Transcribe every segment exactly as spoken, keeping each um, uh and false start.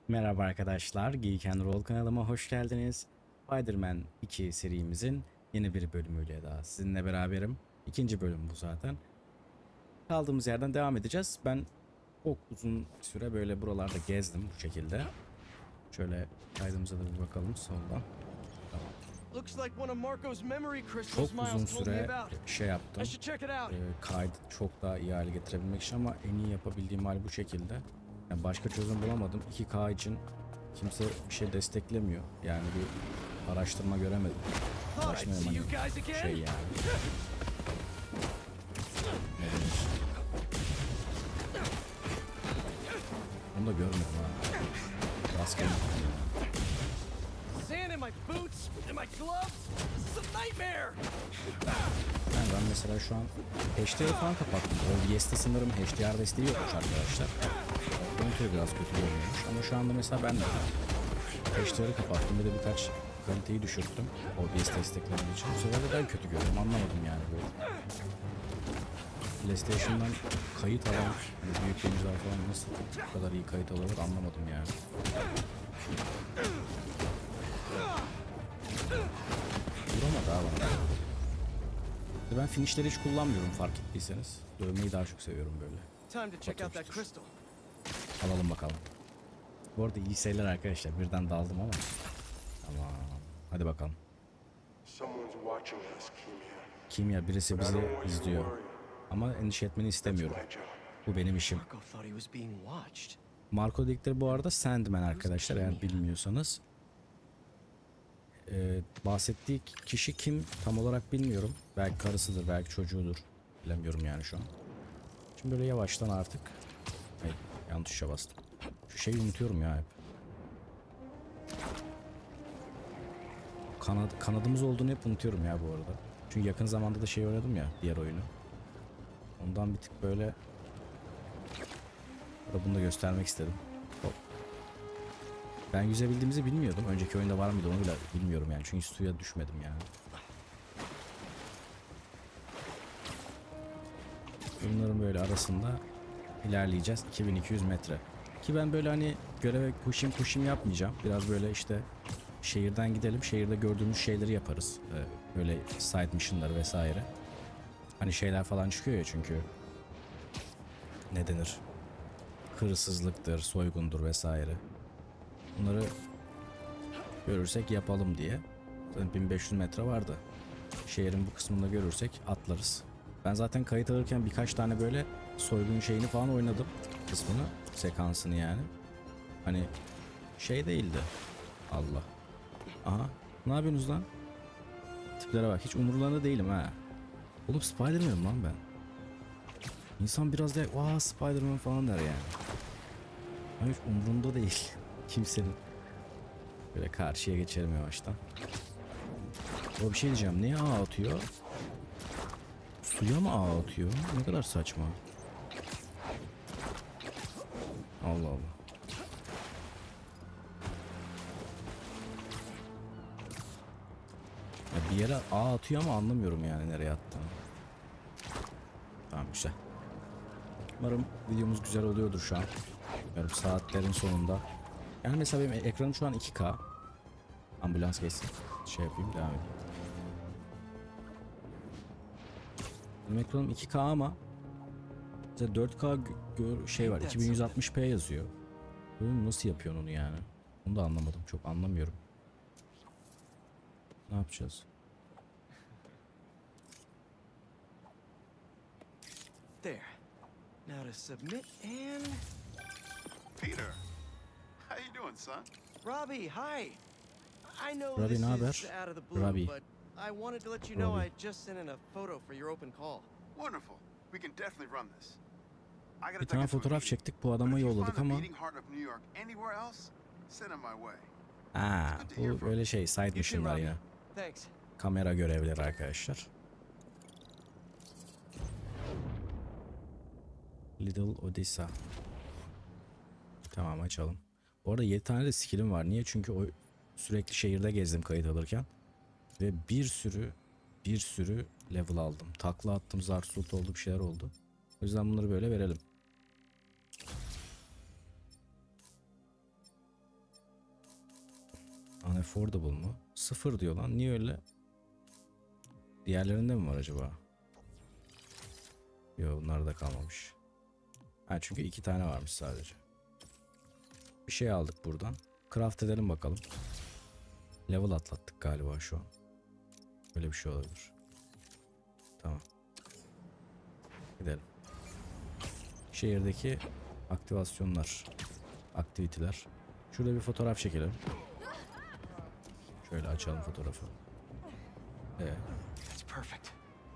Merhaba arkadaşlar, Geek and Roll kanalıma hoş geldiniz. Spider-Man iki serimizin yeni bir bölümüyle daha sizinle beraberim. İkinci bölüm bu zaten. Kaldığımız yerden devam edeceğiz. Ben çok uzun süre böyle buralarda gezdim bu şekilde. Şöyle kaydımıza da bir bakalım soldan. Tamam. Çok uzun süre şey yaptım. Ee, kaydı çok daha iyi hale getirebilmek için ama en iyi yapabildiğim hal bu şekilde. Yani başka çözüm bulamadım. iki K için kimse bir şey desteklemiyor. Yani bir araştırma göremedim. Araştırma şey yani. Ne denir? Onu da görmedim ha. Rastgele. Yani ben mesela şu an H D R falan kapattım. O V S'te sanırım H D R desteği yokmuş arkadaşlar. Görüntü biraz kötü görünüyormuş ama şu anda mesela ben de H D R'ı kapattım. Bir de birkaç kaliteyi düşürttüm. O V S desteklemek için. Bu sefer de ben kötü görüyorum. Anlamadım yani böyle. PlayStation'dan kayıt alan hani büyük yayıncılar falan nasıl bu kadar iyi kayıt alıyor anlamadım yani. Vuramadı ha bana. Ben finishleri hiç kullanmıyorum fark ettiyseniz. Dövmeyi daha çok seviyorum böyle. Alalım bakalım. Bu arada iyi seyirler arkadaşlar. Birden daldım ama. Tamam. Hadi bakalım. Kimya birisi bizi izliyor. Ama endişe etmeni istemiyorum. Bu benim işim. Marco dedikleri bu arada Sandman arkadaşlar eğer bilmiyorsanız. Ee, bahsettiği kişi kim tam olarak bilmiyorum. Belki karısıdır, belki çocuğudur. Bilemiyorum yani şu an. Şimdi böyle yavaştan artık. Hayır, yanlış tuşa bastım. Şu şeyi unutuyorum ya hep. Kanad, kanadımız olduğunu hep unutuyorum ya bu arada. Çünkü yakın zamanda da şey oynadım ya diğer oyunu. Ondan bir tık böyle bunu da göstermek istedim. Hop. Ben yüzebildiğimizi bilmiyordum. Önceki oyunda var mıydı onu bile bilmiyorum yani. Çünkü suya düşmedim yani. Bunların böyle arasında ilerleyeceğiz. iki bin iki yüz metre. Ki ben böyle hani göreve pushim pushim yapmayacağım. Biraz böyle işte şehirden gidelim. Şehirde gördüğümüz şeyleri yaparız. Ee, böyle side mission'ları vesaire. Hani şeyler falan çıkıyor ya çünkü. Ne denir? Hırsızlıktır, soygundur vesaire. Bunları görürsek yapalım diye. Zaten bin beş yüz metre vardı. Şehrin bu kısmında görürsek atlarız. Ben zaten kayıt alırken birkaç tane böyle soygun şeyini falan oynadım. Kısmını, sekansını yani. Hani şey değildi. Allah. Aha. Ne yapıyorsunuz lan? Tiplere bak. Hiç umurlarında değilim ha. Oğlum Spider-Man'im lan ben. İnsan biraz da vaa Spider-Man falan der yani. Ama hiç umurunda değil. Kimsenin. Böyle karşıya geçelim yavaştan. O bir şey diyeceğim. Neye ağ atıyor? Suya mı ağ atıyor? Ne kadar saçma. Allah Allah. Ya bir yere ağ atıyor ama anlamıyorum yani nereye attığını. Tamam güzel. Umarım videomuz güzel oluyordur şu an. Yarım saatlerin sonunda. Yani mesela benim ekranım şu an iki K. Ambulans geçsin. Şey yapayım devam edeyim. Benim ekranım iki K ama dört K şey var iki bin yüz altmış p yazıyor. Böyle nasıl yapıyorsun onu yani? Onu da anlamadım. Çok anlamıyorum. Ne yapacağız? There. Now to submit and Peter, how you doing, son? Robbie, hi. I know Robbie, this ne haber? is out of the blue, Robbie. but I wanted to let you know Robbie. I just sent in a photo for your open call. Wonderful. We can definitely run this. I gotta Bir take tane it to a fotoğraf meeting, çektik bu but adama if you yolladık find the ama. beating heart of New York anywhere else, send it my way. Aa, bu böyle şey side You too, mission'lar Robbie. ya. Thanks. Kamera görevleri arkadaşlar. Little Odessa. Tamam açalım. Bu arada yedi tane de skill'im var. Niye? Çünkü o sürekli şehirde gezdim kayıt alırken. Ve bir sürü bir sürü level aldım. Takla attım, zarsult oldu, bir şeyler oldu. O yüzden bunları böyle verelim. Unaffordable mu? Sıfır diyor lan. Niye öyle? Diğerlerinde mi var acaba? Yok, bunlar da kalmamış. Ha, çünkü iki tane varmış sadece. Bir şey aldık buradan. Craft edelim bakalım. Level atlattık galiba şu an. Böyle bir şey olabilir. Tamam. Gidelim. Şehirdeki aktivasyonlar, aktiviteler. Şurada bir fotoğraf çekelim. Şöyle açalım fotoğrafı. Evet. That's perfect.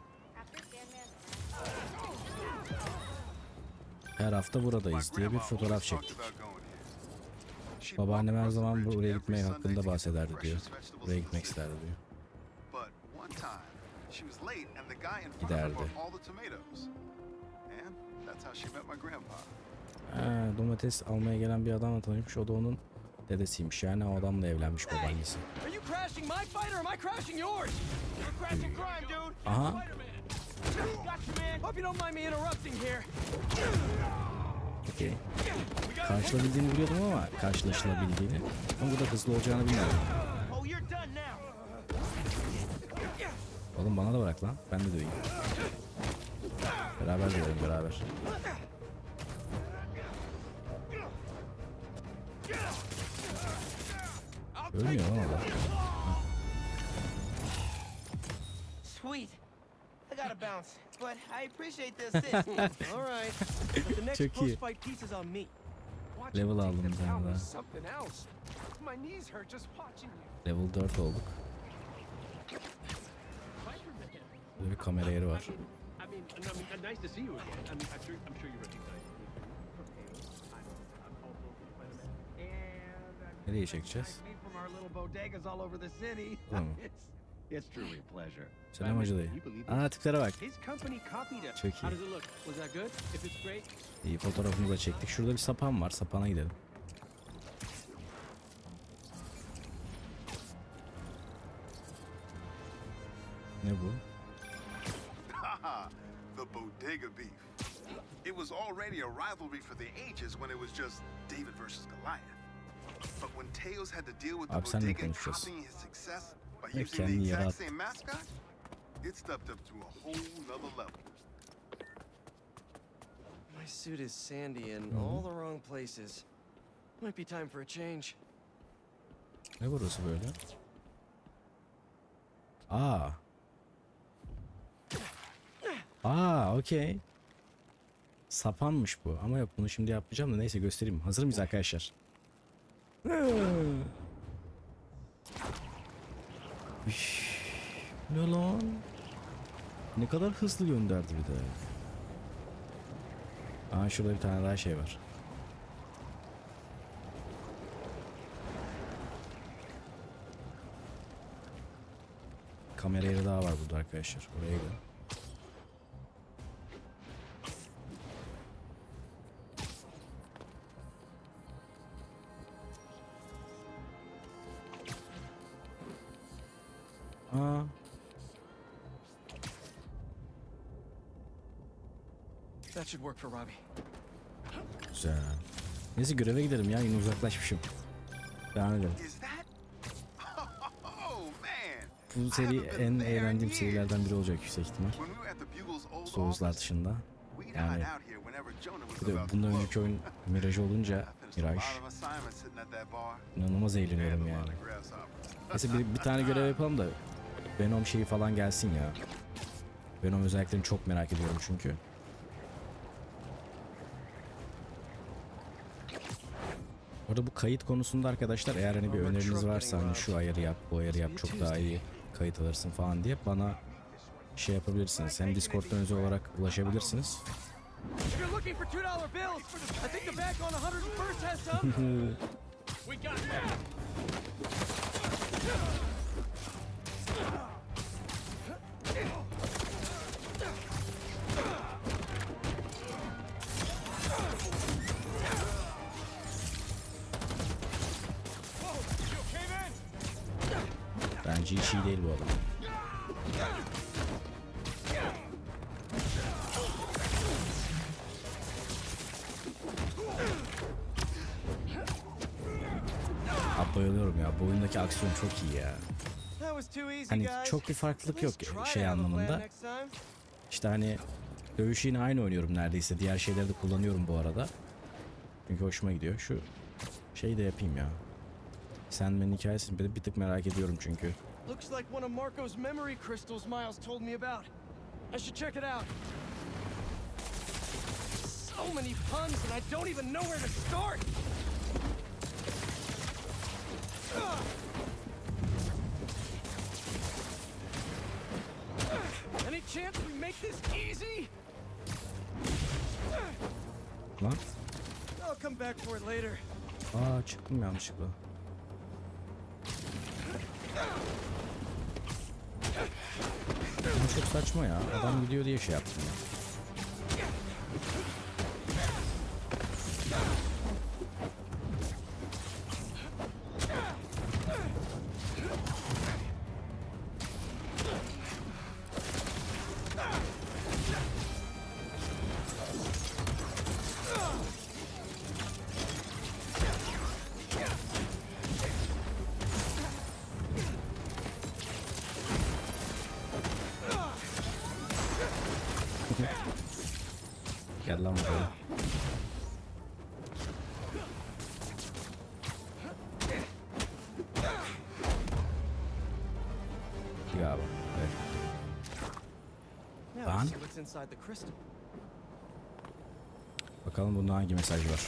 Her hafta buradayız diye bir fotoğraf çektik. Babaannem her zaman buraya gitmeyi hakkında bahsederdi diyor. Buraya gitmek isterdi diyor. Giderdi. Ha, domates almaya gelen bir adamla tanışmış. O da onun dedesiymiş. Yani o adamla evlenmiş babaannesi. Are you crashing my fight or am I crashing yours? You're crashing crime, dude. Aha. Spider-Man. Gotcha, man. Hope you don't mind me interrupting here. Okey. Karşılabildiğini biliyordum ama karşılaşılabildiğini. Ama burada hızlı olacağını bilmiyordum. Oh, you're done now. Oğlum bana da bırak lan. Ben de döveyim. Beraber dövelim beraber. Ölmüyor lan adam. Sweet. I gotta bounce, but I appreciate the assist. All right. But the next Çok iyi. post-fight piece is on me. Level aldım bir tane daha. Something else. My knees hurt just watching you. Level dört olduk. Burada bir kamera yeri var. I mean, I mean, nice to see you again. I mean, I'm sure, I'm sure you recognize me. Nereye çekeceğiz? Tamam. It's truly a pleasure. Selam Hacı dayı. Aa, tiplere bak. His company copied it. Çok iyi. How does it look? Was that good? If it's great, İyi, fotoğrafımızı da çektik. Şurada bir sapan var. Sapana gidelim. Ne bu? The bodega beef. It was already a rivalry for the ages when it was just David versus Goliath. But when Tails had to deal with the Abi senle bodega konuşacağız. copying his success by Hep using the kendini yere exact at. same mascot, it stepped up to a whole nother level. My suit is sandy in all the wrong places. Might be time for a change. Ne burası böyle? Aa. Aa, okey. Sapanmış bu. Ama yok, bunu şimdi yapmayacağım da neyse göstereyim. Hazır mıyız arkadaşlar? Üş, ne lan? Ne kadar hızlı gönderdi bir de. Aa, şurada bir tane daha şey var. Kamera yeri daha var burada arkadaşlar. Oraya gidelim. Aa. That should work for Robbie. Güzel. Neyse göreve gidelim ya, yine uzaklaşmışım. Devam edelim. Is that? Oh man! Bu seri en eğlendiğim serilerden biri olacak yüksek ihtimal. When we were at the Bugle's old Souls'lar office, dışında. we'd Yani hide out here whenever Jonah was bir de about to bundan close. önceki oyun Mirage olunca I finished a Mirage lot of assignments sitting at that bar. inanılmaz eğleniyorum And a yani. lot of grasshoppers. Neyse bir, bir tane görev yapalım da Venom şeyi falan gelsin ya. Venom özelliklerini çok merak ediyorum çünkü. Orada bu kayıt konusunda arkadaşlar, eğer hani bir öneriniz varsa, hani şu ayarı yap, bu ayarı yap, çok daha iyi kayıt alırsın falan diye bana şey yapabilirsiniz. Hem Discord'dan özel olarak ulaşabilirsiniz. If you're looking for two dollar bills, I think the bank on one hundred first has some. we got that. Bence hiç iyi değil bu adam. bayılıyorum ya. Bu oyundaki aksiyon çok iyi ya. That was too easy, Hani guys. çok bir farklılık yok Let's try şey to have a plan anlamında. next time. İşte hani dövüşü yine aynı oynuyorum neredeyse. Diğer şeyleri de kullanıyorum bu arada. Çünkü hoşuma gidiyor. Şu şeyi de yapayım ya. Sandman'in hikayesini bir, bir tık merak ediyorum çünkü. Looks like one of Marco's memory crystals Miles told me about. I should check it out. So many puns and I don't even know where to start. Ugh. Any chance we make this easy? Lan. I'll come back for it later. Aa çıktım yanlışlıkla. Bu çok saçma ya. Adam gidiyor diye şey yaptım ya. Gel lan buraya. Galiba. Evet. Now Lan. let's see what's inside the crystal. Bakalım bunda hangi mesaj var.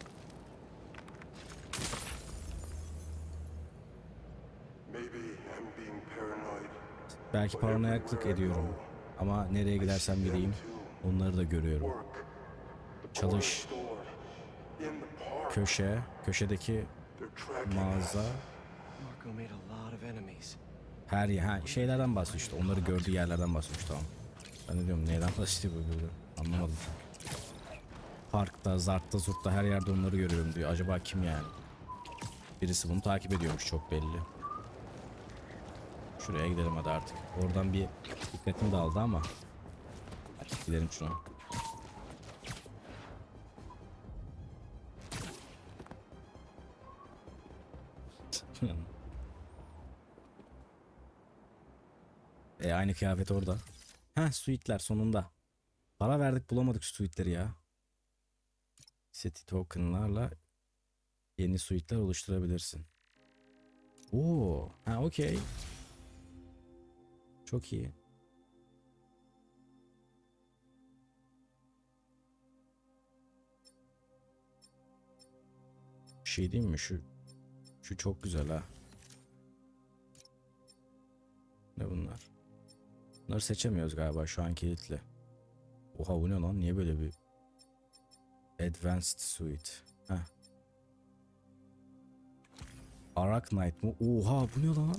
Maybe I'm being paranoid. Belki paranoyaklık ediyorum. Ama nereye gidersem gideyim onları da görüyorum. Work. The Çalış. store. In the park. Köşe, köşedeki They're tracking mağaza. us. Marco made a lot of enemies. Her yer, ha, şeylerden bahsediyor işte. Onları gördüğü yerlerden bahsediyor, tamam. Ben de diyorum neyden bahsediyor bu böyle. Anlamadım. Parkta, zartta, zurtta her yerde onları görüyorum diyor. Acaba kim yani? Birisi bunu takip ediyormuş çok belli. Şuraya gidelim hadi artık. Oradan bir dikkatim dağıldı ama. Hadi gidelim şuna. E aynı kıyafet orada. Heh, suitler sonunda. Para verdik bulamadık şu suitleri ya. City tokenlarla yeni suitler oluşturabilirsin. Oo, ha okey. Çok iyi. Şey diyeyim mi şu şu çok güzel ha. Ne bunlar? Bunları seçemiyoruz galiba şu an kilitli. Oha bu ne lan? Niye böyle bir Advanced Suite? Heh. Arachnite mı? Oha bu ne lan?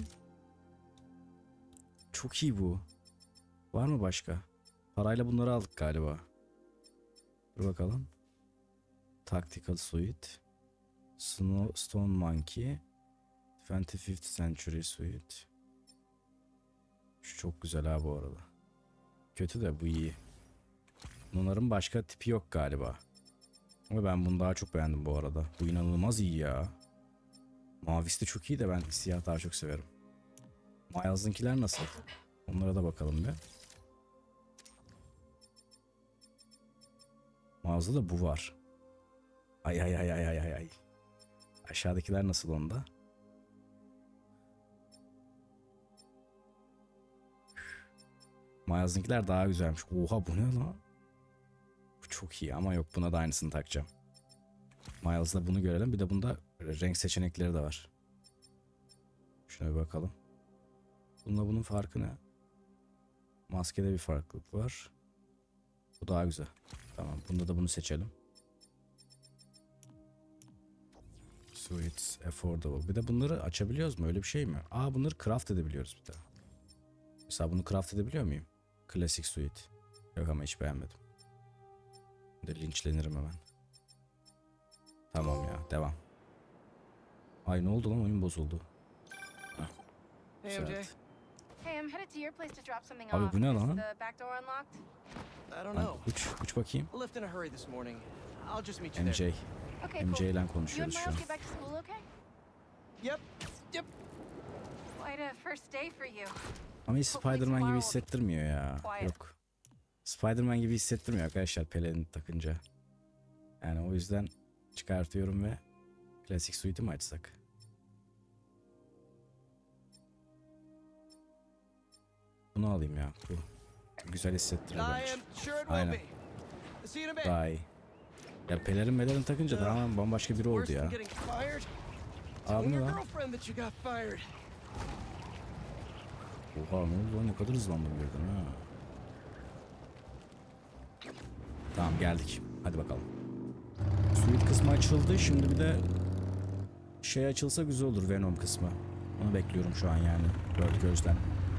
Çok iyi bu. Var mı başka? Parayla bunları aldık galiba. Dur bakalım. Tactical Suite. Snow, Stone Monkey. twenty-fifth Century Suite. Şu çok güzel ha bu arada. Kötü de bu iyi. Bunların başka tipi yok galiba. Ama ben bunu daha çok beğendim bu arada. Bu inanılmaz iyi ya. Mavisi de çok iyi de ben siyah daha çok severim. Miles'ınkiler nasıl? Onlara da bakalım bir. Miles'da da bu var. Ay ay ay ay ay ay. Aşağıdakiler nasıl onda? Miles'ınkiler daha güzelmiş. Oha bu ne lan? Bu çok iyi ama yok, buna da aynısını takacağım. Miles'da bunu görelim. Bir de bunda renk seçenekleri de var. Şuna bir bakalım. Bununla bunun farkı ne? Maskede bir farklılık var. Bu daha güzel. Tamam, bunda da bunu seçelim. Suites affordable. Bir de bunları açabiliyoruz mu? Öyle bir şey mi? Aa, bunları craft edebiliyoruz bir de. Mesela bunu craft edebiliyor muyum? Classic suite. Yok ama hiç beğenmedim. Bir de linçlenirim hemen. Tamam ya, devam. Ay ne oldu lan, oyun bozuldu. Heh. Hey, M J. Güzel. Hey, I'm headed to your place to drop something Abi off. bu ne Is lan? the back door unlocked? I don't Lan know. uç, uç bakayım. I left in a hurry this morning. I'll just meet you M there. J. Okay, M J cool. ile You and konuşuyoruz şu an. Miles get back to school, okay? Yep. Yep. Quite a first day for you. Ama hiç Spider-Man gibi hissettirmiyor ya. Yok. Spider-Man gibi hissettirmiyor arkadaşlar pelerini takınca. Yani o yüzden çıkartıyorum ve klasik suite'i mi açsak? Bunu alayım ya. Bu güzel hissettiriyor I bence. am sure it will Aynen. be. See you in a bit. Daha iyi. Ya pelerin melerin takınca tamamen bambaşka biri oldu Worse ya. than getting fired. Abi Telling ne your lan? girlfriend that you got fired. Oha ne oldu lan, ne kadar hızlandım birden ha. Tamam geldik. Hadi bakalım. Suite kısmı açıldı. Şimdi bir de şey açılsa güzel olur, Venom kısmı. Onu bekliyorum şu an yani. Dört gözden.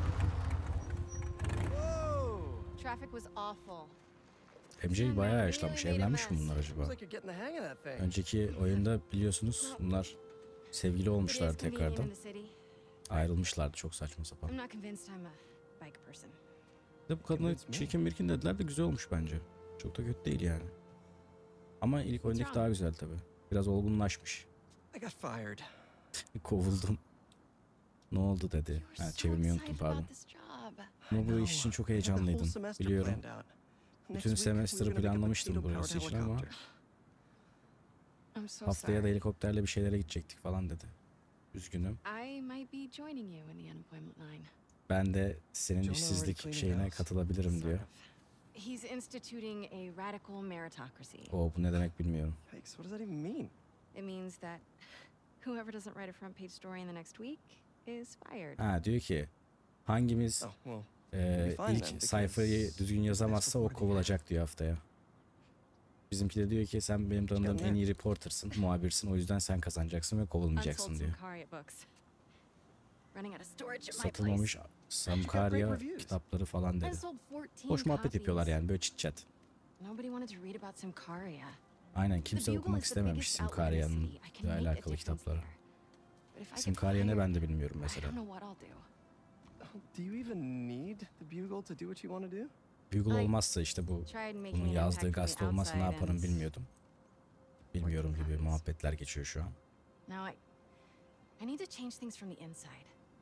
Whoa. Traffic was awful. M J bayağı yaşlanmış. Evlenmiş mi bunlar acaba? Looks like you're getting the hang of that thing. Önceki oyunda biliyorsunuz bunlar sevgili It olmuşlar is convenient tekrardan. in the city. Ayrılmışlardı çok saçma sapan. I'm not convinced I'm a bike person. De bu kadına çirkin mirkin dediler de güzel olmuş bence. Çok da kötü değil yani. Ama ilk oyundaki daha güzel tabi. Biraz olgunlaşmış. I got fired. Kovuldum. Ne oldu dedi. You were Ha, so çevirmeyi unuttum excited pardon. about this job. Ama bu I iş için know. çok I had the whole heyecanlıydım. semester Biliyorum. planned out. Next Bütün week, we semester'ı were gonna get the planlamıştım Pluto burası powered için ama helicopter. I'm so haftaya da sorry. helikopterle bir şeylere gidecektik falan dedi. Üzgünüm. I might be joining you in the unemployment line. Ben de senin Jonah işsizlik already cleaning şeyine house. katılabilirim Sort diyor. of. He's instituting a radical meritocracy. O bu ne demek bilmiyorum. Yikes, what does that even mean? It means that whoever doesn't write a front page story in the next week is fired. Ha diyor ki hangimiz Oh, well, e, fine then, ilk because sayfayı düzgün yazamazsa o reported kovulacak diyor haftaya. Bizimki de diyor ki sen benim tanıdığım en iyi reportersın, muhabirsin, o yüzden sen kazanacaksın ve kovulmayacaksın Unsold diyor. Samkaria books. Running out of storage at my place. Satılmamış Samkaria great reviews. kitapları falan dedi. Unsold fourteen Boş muhabbet yapıyorlar copies. yani böyle chit chat. Nobody wanted to read about Samkaria. Aynen kimse The Bugle okumak is the istememiş biggest outlet in the Simkaria'nın city. I can make a alakalı difference kitapları. there. But if I get Simkaria ne fired, ben de bilmiyorum I mesela. don't know what I'll do. do you even need the Bugle to do what you want to do? Bugle I olmazsa işte bu Tried making bunun an yazdığı impact from gazete the olmazsa ne outside yaparım and bilmiyordum. Bilmiyorum gibi happens. muhabbetler geçiyor şu an. Now I, I need to change things from the inside.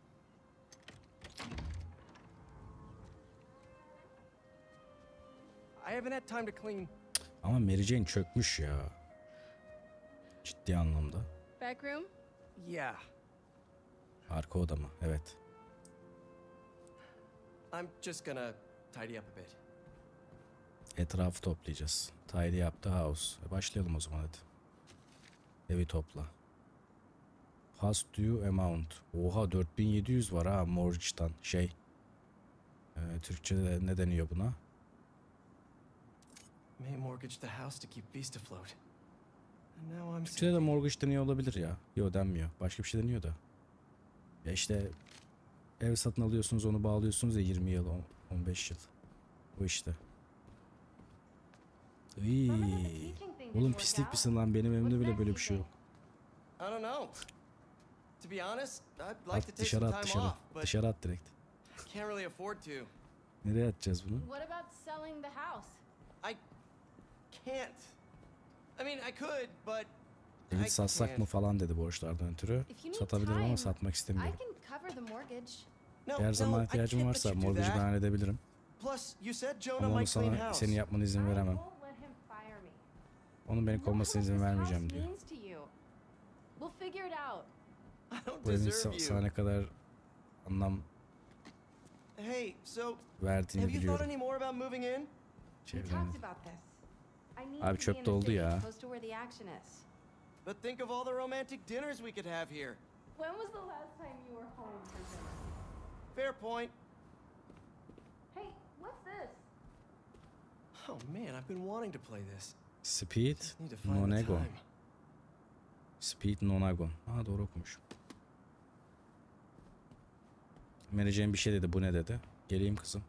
I haven't had time to clean. Ama Mary Jane çökmüş ya. Ciddi anlamda. Back room? Yeah, Arka oda mı? Evet. I'm just gonna tidy up a bit. Etrafı toplayacağız. Tidy up the house. E başlayalım o zaman hadi. Evi topla. Past due amount. Oha dört bin yedi yüz var ha mortgage'dan. Şey. E, Türkçe'de ne deniyor buna? May mortgage the house to keep Beast afloat. And now I'm Türkçe'de de mortgage deniyor olabilir ya. Yok denmiyor. Başka bir şey deniyor da. Ya işte ev satın alıyorsunuz, onu bağlıyorsunuz ya yirmi yıl, on beş yıl. O işte. Iy. Oğlum pislik misin lan? Benim evimde bile böyle bir şey yok. I don't know. To be honest, I'd like to At take dışarı some at time dışarı. off, but Dışarı at direkt. can't really afford to. Nereye atacağız bunu? What about selling the house? I can't. I mean, I could, but I Evi satsak mı can't. falan dedi borçlardan ötürü. If you need Satabilirim ama time, satmak I istemiyorum. can cover the mortgage. No, Eğer no, zaman I ihtiyacım can't varsa let you do mortgage'ı that. ben halledebilirim. Plus, you said Jonah Ama onu might clean sana house. senin yapmana izin veremem. I won't let him fire me. Onun beni You know kovmasına how izin much this vermeyeceğim house diyor. means to you. We'll figure it out. I don't Bu evin deserve sa- sana you. ne kadar anlam Hey, so verdiğini have you thought biliyorum. any more about moving in? We Çevreni. talked about this. I need Abi to çöp be in doldu the city, ya. close to where the action is. But think of all the romantic dinners we could have here. When was the last time you were home for dinner? Fair point. Hey, what's this? Oh man, I've been wanting to play this. Speed Just need to find the Nonagon. time. Speed Nonagon. Ha doğru okumuşum. Mary Jane bir şey dedi. Bu ne dedi? Geleyim kızım.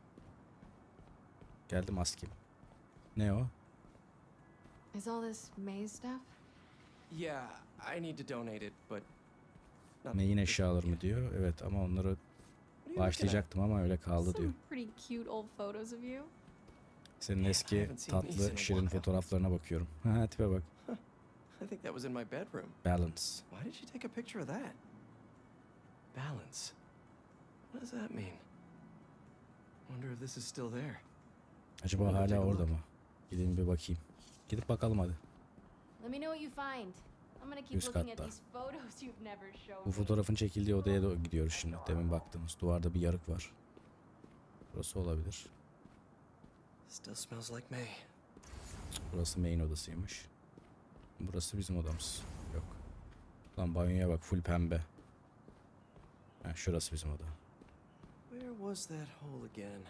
Geldim askıyım. Ne o? Is all this May's stuff? Yeah, I need to donate it, but not May'in this eşyaları weekend. mı diyor. Evet ama onları What are you looking at? bağışlayacaktım ama öyle kaldı diyor. Some pretty cute old photos of you. Senin I eski haven't seen these in tatlı a şirin while. fotoğraflarına bakıyorum. Ha tipe bak. I think that was in my bedroom. Balance. Why did you take a picture of that? Balance. What does that mean? Wonder if this is still there. Acaba hala orada mı? Gideyim bir bakayım. Gidip bakalım hadi. Let me know what you find. I'm gonna keep Üst looking at katta. these photos you've never shown Bu me. fotoğrafın çekildiği odaya da gidiyoruz şimdi. Demin baktığımız duvarda bir yarık var. Burası olabilir. Still smells like May. Burası main odasıymış. Burası bizim odamız. Yok. Lan banyoya bak, full pembe. Ha, şurası bizim oda. Where was that hole again?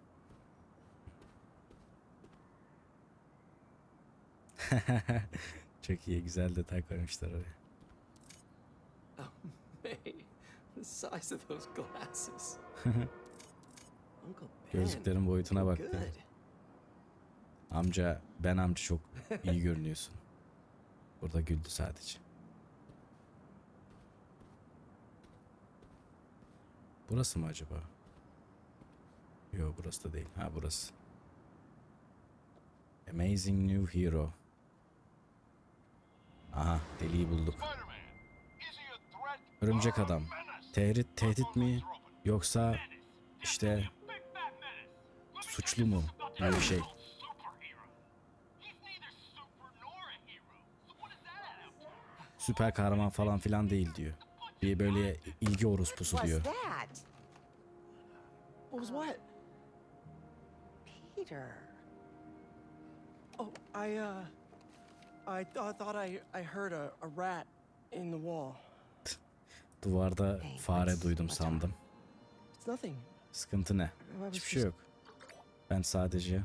Çok iyi, güzel detay koymuşlar oraya. Oh, May. The size of those glasses. Uncle Ben. Gözlüklerin boyutuna you're bak good. be. Amca, ben amca çok iyi görünüyorsun. Burada güldü sadece. Burası mı acaba? Yok, burası da değil. Ha, burası. Amazing New Hero. Aha, deliği bulduk. Örümcek adam. Tehdit, tehdit mi? Yoksa işte suçlu mu? Böyle bir şey. Süper kahraman falan filan değil diyor. Bir böyle ilgi orospusu diyor. What's that? What was what? Peter. Oh, I, uh... I, th I thought I, I heard a, a rat in the wall. Duvarda fare duydum sandım. It's nothing. Sıkıntı ne? Hiçbir şey yok. Ben sadece...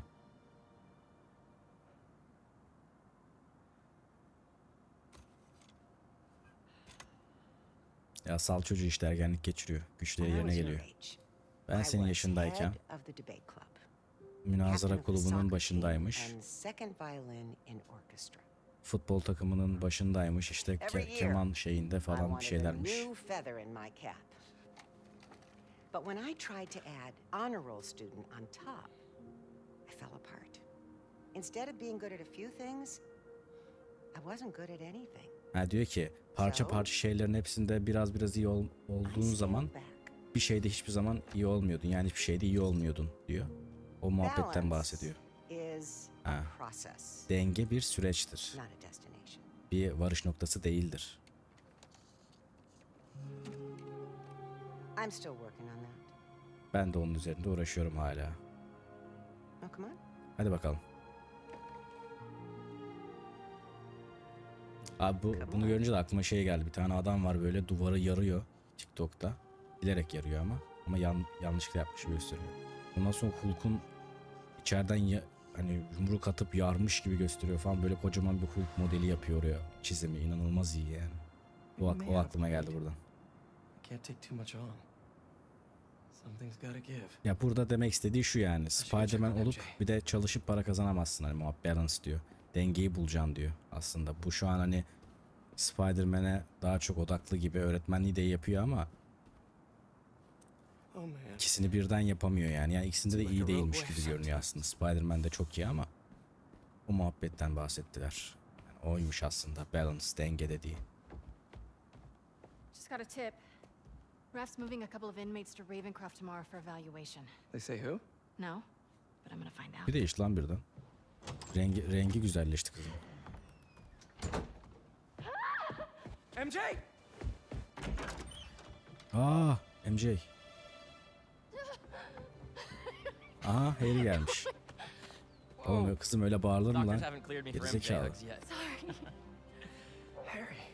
Ya sal çocuğu işte, ergenlik geçiriyor. Güçleri When I yerine was your geliyor. age, Ben I senin was yaşındayken head of the debate club, münazara captain of the kulübünün soccer başındaymış. team, and second violin in orchestra. Futbol takımının başındaymış. İşte ke- Every year, keman şeyinde I falan bir wanted a şeylermiş. new feather in my cap. But when I tried to add honor roll student on top, I fell apart. Instead of being good at a few things, I wasn't good at anything. Ha, diyor ki parça parça şeylerin hepsinde biraz biraz iyi ol- I olduğun scaled zaman back. bir şeyde hiçbir zaman iyi olmuyordun. Yani hiçbir şeyde iyi olmuyordun diyor. O muhabbetten bahsediyor. Is Ha. a process, Denge bir süreçtir. not a destination. Bir varış noktası değildir. I'm still working on that. Ben de onun üzerinde uğraşıyorum hala. Oh, come on. Hadi bakalım. Abi bu, bunu görünce de aklıma şey geldi. Bir tane adam var böyle duvarı yarıyor TikTok'ta. Bilerek yarıyor ama. Ama yan, yanlışlıkla yapmış gibi gösteriyor. Ondan sonra Hulk'un içeriden ya, hani yumruk atıp yarmış gibi gösteriyor falan. Böyle kocaman bir Hulk modeli yapıyor oraya. Çizimi inanılmaz iyi yani. O, ak- o aklıma geldi buradan. I can't take too much on. Something's gotta give. Ya burada demek istediği şu yani. Spider-Man olup bir de çalışıp para kazanamazsın. Hani muhabbet balance diyor. Dengeyi bulacaksın diyor aslında. Bu şu an hani Spider-Man'e daha çok odaklı gibi, öğretmenliği de yapıyor ama Oh man. ikisini birden yapamıyor yani. Yani ikisinde de iyi değilmiş gibi görünüyor aslında. Spider-Man de çok iyi ama o muhabbetten bahsettiler. Yani oymuş aslında balance, denge dediği. Just got a tip. Raph's moving a couple of inmates to Ravencroft tomorrow for evaluation. They say who? No, but I'm gonna find out. Bir değişti lan birden. Rengi, rengi güzelleşti kızım. M J! Aa, M J. Aha, Harry gelmiş. Oğlum ya kızım öyle bağırılır mı lan? Doctors haven't cleared me for M J Gerizekalı. hugs yet. Harry.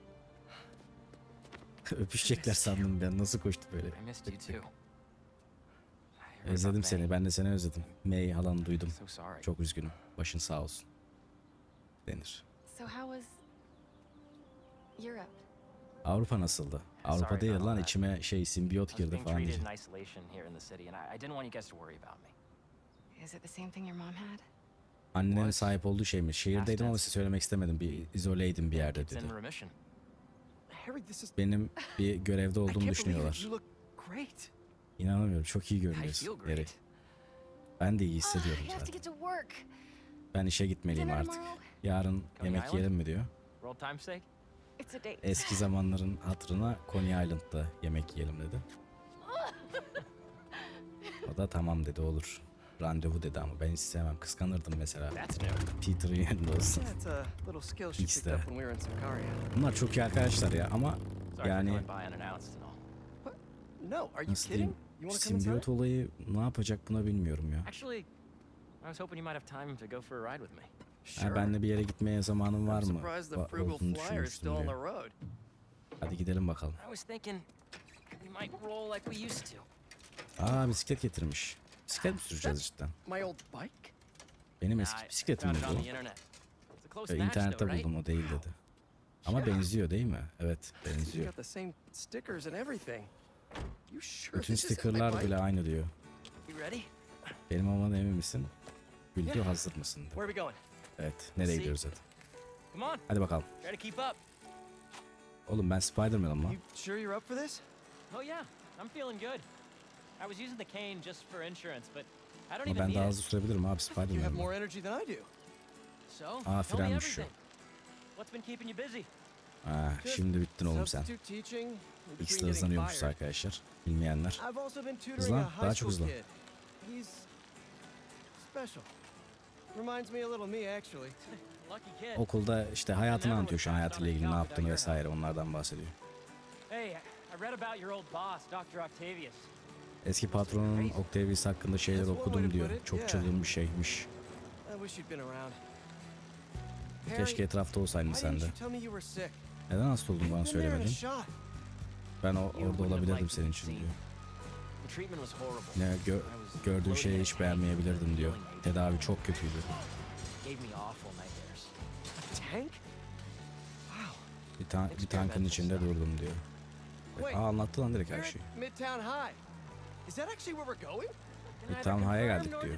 Öpüşecekler sandım ben. Nasıl koştu böyle? I missed you too. I heard Özledim about seni. May. Ben de seni özledim. May halanı duydum. So sorry. Çok üzgünüm. Başın sağ olsun. Denir. So how was Europe? Avrupa nasıldı? Avrupa Sorry değil about lan, that. içime şey simbiyot I was girdi being falan treated diyeceğim. in isolation here in the city, and I, I didn't want you guys to worry about me. Is it the same thing your mom had? Annenin What? sahip olduğu şey mi? Şehirdeydim ama size söylemek istemedim. Bir izoleydim bir yerde It's dedi. in remission. Harry, this is... Benim bir görevde I olduğumu can't believe it. düşünüyorlar. You look great. İnanamıyorum. Çok iyi I feel görünüyorsun. Harry. great. Ben de iyi Ah, hissediyorum you have to zaten. get to work. Ben işe gitmeliyim Dinner artık. tomorrow? Yarın Coney yemek Island? yiyelim mi diyor. For old time's sake? It's a date. Eski zamanların hatırına Coney Island'da yemek yiyelim dedi. O da tamam dedi, olur. Randevu dedi ama ben istemem. Kıskanırdım mesela. That's new. Peter'ın yerinde olsun. Yeah, it's a little skill she İkisi picked de. up when we were in Sakaria. Bunlar çok iyi arkadaşlar ya ama Sorry yani for coming by unannounced and all. No, are you nasıl kidding? diyeyim? You want to come inside? Simbiyot olayı ne yapacak buna bilmiyorum ya. Actually, I was hoping you might have time to go for a ride with me. Ha, benle bir yere gitmeye zamanın var I'm mı? surprised the Va- frugal olduğunu flyer is still düşünmüştüm on the diyor. road. Hadi gidelim bakalım. I was thinking we might roll like we used to. Aa, bisiklet getirmiş. Bisiklet mi süreceğiz cidden? My old bike? Benim Nah, eski I bisikletim found it on bu. the internet. It's a close Ee, match İnternette though, right? buldum, o değil dedi. Ama Yeah. benziyor değil mi? Evet, You benziyor. got the same stickers and everything. You sure Bütün this isn't my stickerlar bike? bile aynı diyor. You ready? Benim olmana emin misin? Gül diyor, Yeah. hazır mısın? diyor. Where are we going? Evet, nereye See? gidiyoruz hadi. Come on, Hadi bakalım. try to keep up. Oğlum ben Spider-Man'ım lan. You sure you're up for this? Oh yeah, I'm feeling good. I was using the cane just for insurance, but I don't Ama even ben need daha it. hızlı sürebilirim abi, I think you have Spider-Man'ım. more energy than I do. So, Aa, tell me frenmiş şu. everything. What's been keeping you busy? Ha, şimdi bittin oğlum sen. Substitute teaching, in İkisi between de getting hızlanıyormuşuz fired. arkadaşlar. Bilmeyenler. I've also been tutoring Hızlan, a daha high çok school hızlan. kid. He's special. Reminds me a little of me actually. Lucky kid. Okulda işte hayatını anlatıyor, şu an hayatıyla ilgili ne yaptığını vesaire, onlardan bahsediyor. Hey, I read about your old boss, Doctor Octavius. Eski patronun Octavius hakkında şeyler okudum diyor. Çok çılgın bir şeymiş. I wish you'd been around. Keşke etrafta olsaydın Why sen didn't de. you tell me you were sick? Neden hasta oldun bana Been there in a söylemedin? shot. Ben o, orada olabilirdim senin için diyor. The treatment was horrible. Ne gö gördüğün şeyi hiç beğenmeyebilirdim diyor. Tedavi çok kötüydü. Gave me awful nightmares. A tank? Wow. Bir, ta bir tankın içinde durdum diyor. Aa, anlattı lan direkt her We're şeyi. at Midtown High. Is that actually where we're going? Midtown High'a geldik diyor.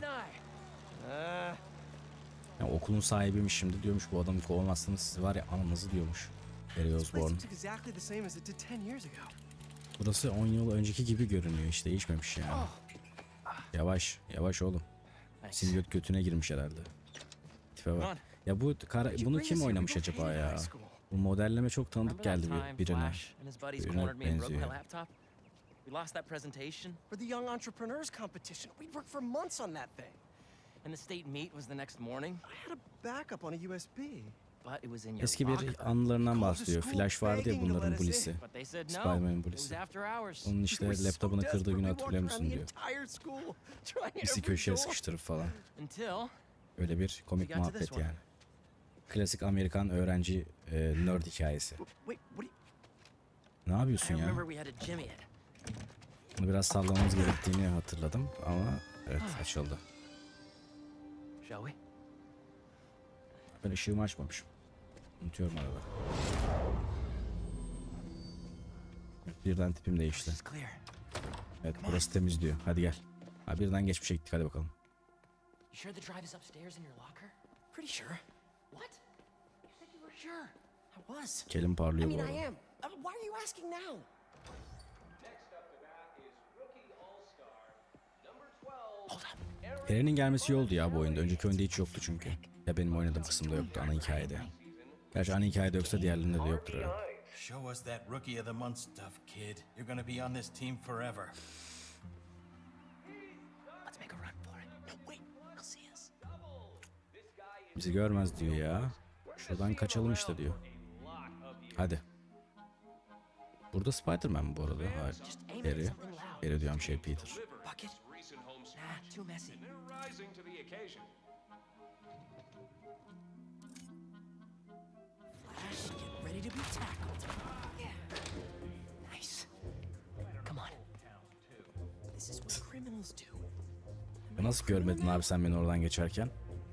Uh, Yani okulun sahibiymiş şimdi, diyormuş bu adamı kovmazsanız siz var ya ananızı diyormuş. Harry this place Osborn. looks exactly the same as it did ten years ago. Burası on yıl önceki gibi görünüyor, hiç değişmemiş yani. Oh, Yavaş yavaş oğlum. Nice. Simbiyot götüne girmiş herhalde. Tipe Come bak. on. Ya bu kara, did you bunu bring kim us here? oynamış We both acaba hated ya? high school. Bu modelleme çok tanıdık Remember geldi that bir- time birine. Flash and his buddies Birine cornered me and broke my benziyor. laptop? We lost that presentation, For the Young Entrepreneurs Competition. We'd worked for months on that thing. and the state meet was the next morning, I had a backup on a U S B. but it was in your Eski locker. bir anılarından Called the bahsediyor. school Flash vardı ya begging to bunların let us in. bulisi. But they said no. Spider-Man'in It was bulisi. after hours. Onun We işte were so laptopunu kırdığı desperate, günü we hatırlıyor walked musun around the diyor. entire school, trying Birisi every köşeye door. sıkıştırır falan. Until Öyle bir komik We got to this muhabbet one. yani. Klasik Amerikan öğrenci e, nerd hikayesi. Wait, what do you... Ne I yapıyorsun ya? remember we had a Jimmy it. Bunu biraz sallamamız gerektiğini hatırladım ama evet açıldı. Shall we? Ben ışığımı açmamışım. Unutuyorum arada. Birden tipim değişti. It's clear. Evet burası temiz diyor. Hadi gel. Ha, birden geçmişe gittik, hadi bakalım. You sure the drive is upstairs in your locker? Pretty sure. What? You said you were sure. I was. Kelim I parlıyor bu mean, arada. I am. Uh, why are you asking now? Harry'nin gelmesi iyi oldu ya bu oyunda. Önceki oyunda hiç yoktu çünkü. Ya benim oynadığım kısımda yoktu, ana hikayede. Gerçi ana hikayede yoksa diğerlerinde de yoktur herhalde. Show us that Rookie of the Month stuff, kid. You're gonna be on this team forever. Let's make a run for it. No, wait. He'll see us. Bizi görmez diyor ya. Şuradan kaçalım işte diyor. Hadi. Burada Spider-Man mi bu arada? Hayır. Harry. Harry diyorum şey Peter. Bucket? Nah, too messy. Flash, get ready to be tackled. Nice. Come on. This is what criminals do. Ya nasıl görmedin abi sen beni oradan geçerken?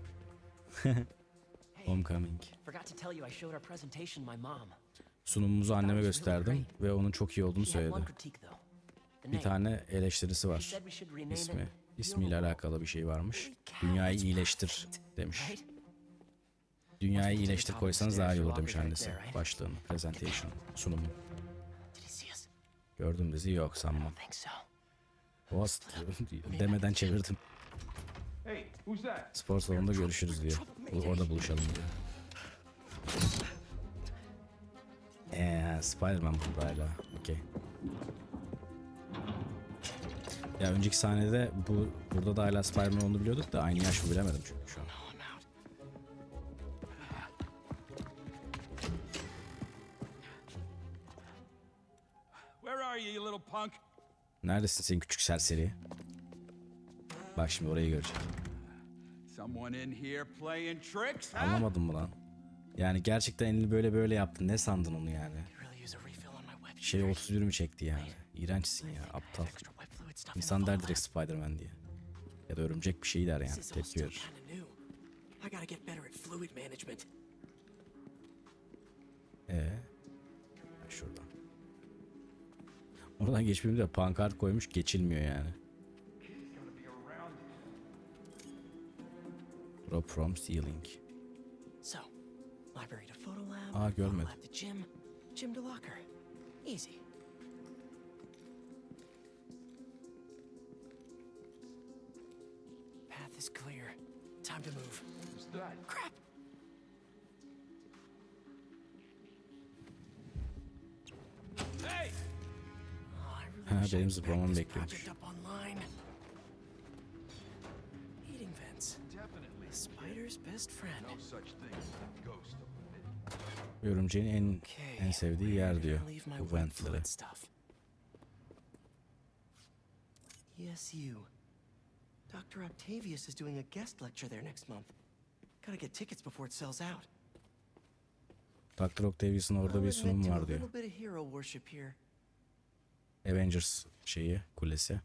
Homecoming. Forgot to tell you I showed our presentation my mom. Sunumumuzu anneme gösterdim ve onun çok iyi olduğunu She had one söyledi. critique though. The Bir name. tane eleştirisi She var. said we should rename İsmi. it İsmiyle alakalı bir şey varmış. Dünyayı iyileştir demiş. Right? Dünyayı iyileştir koysanız daha iyi olur demiş annesi. Başlığını, presentation, sunumu. Did he see us? Gördüm bizi, yok sanmam. Think so. Boğaz demeden çevirdim. Hey, who's that? Spor salonunda görüşürüz diyor. Bu- Orada buluşalım diyor. He, Spider-Man burada hala. Okey. Ya önceki sahnede bu burada da hala Spider-Man olduğunu biliyorduk da aynı yaş mı bilemedim çünkü şu an. Where are you, you little punk? Neredesin sen küçük serseri? Bak şimdi orayı görecek. Someone in here playing tricks, huh? Anlamadım mı lan? Yani gerçekten elini böyle böyle yaptın. Ne sandın onu yani? Şey otuz bir mi çekti yani? İğrençsin ya, aptal. İnsan der direkt Spider-Man diye. Ya da örümcek bir şey der yani. Tepki verir. Eee? Şuradan. Oradan geçmeyeyim de pankart koymuş, geçilmiyor yani. Drop from ceiling. So, library to photo lab, Aa, görmedim. photo lab to gym, gym to locker. Easy. Path is clear. Time to move. What's that? Crap! Hey! Oh, I really Ha, wish I benim could zıplamamı back this bekliyormuş. project up online. Heating vents. Definitely. The spider's best friend. No such thing as a ghost of a minute. Örümceğin en Okay, en sevdiği yer diyor. leave my Bu wet ventleri. fluid stuff. Yes, you. Doctor Octavius is doing a guest lecture there next month. Gotta get tickets before it sells out. doktor Octavius'un orada bir I'll admit sunum to a var diyor. little bit of hero worship here. Avengers şeyi, kulesi.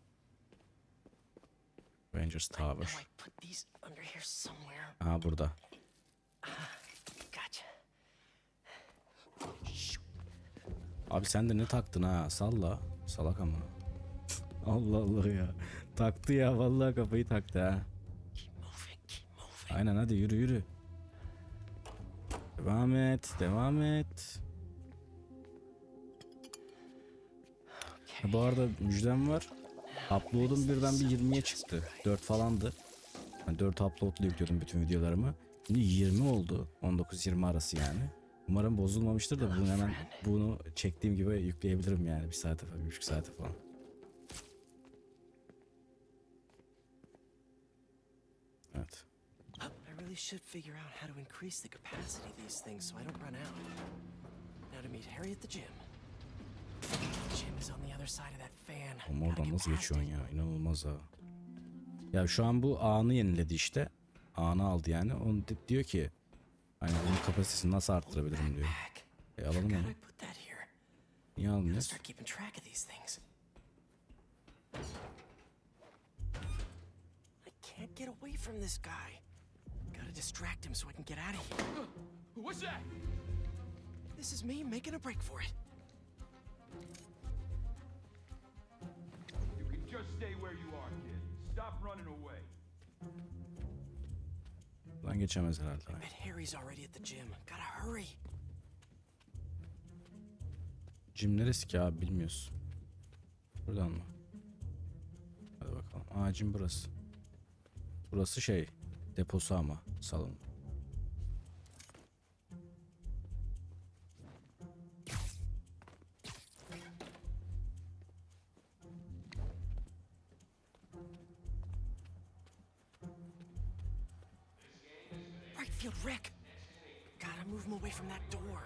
Avengers I know Tower. I put these under here somewhere. Aha burada. Gotcha. Abi sen de ne taktın ha? Salla. Salak ama. Allah Allah ya. Taktı ya, vallahi kafayı taktı ha. Keep moving, keep moving. Aynen, hadi yürü yürü. Devam et, devam et. Ha, bu arada müjdem var. Upload'um birden bir yirmiye çıktı. dört falandı. Ben dört upload'la yüklüyordum bütün videolarımı. Şimdi yirmi oldu. on dokuz yirmi arası yani. Umarım bozulmamıştır da bunu hemen bunu çektiğim gibi yükleyebilirim yani bir saate falan, bir buçuk saate falan. Evet. I really should figure out how to increase the capacity of these things so I don't run out. Now to meet Harry at the gym. The gym is on the other side of that fan. Ama Gotta oradan get nasıl past geçiyorsun it. ya? İnanılmaz ha. Ya şu an bu ağını yeniledi işte. Ağını aldı yani. Onu di- diyor ki hani bunun kapasitesini nasıl arttırabilirim diyor. Back. E alalım Forgot onu. I put that here. Niye Gotta almıyoruz? start keeping track of these things. I can't get away from this guy. Gotta distract him so I can get out of here. What's that? This is me making a break for it. You can just stay where you are, kid. Stop running away. Lan geçemez herhalde. Bet Harry's already at the gym. Gotta hurry. Jim neresi ki abi, bilmiyoruz. Buradan mı? Hadi bakalım. Aa, Jim burası. Burası şey, deposu ama salon. Right field, Rick. Gotta move him away from that door.